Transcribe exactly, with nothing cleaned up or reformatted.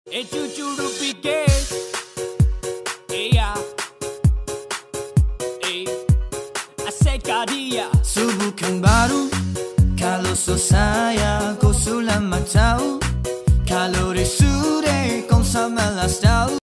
Eh cucu lu pikir iya eh asyik dia Subuh kan baru kalau saya kau sudah tahu kalau disuruh kau sama las tahu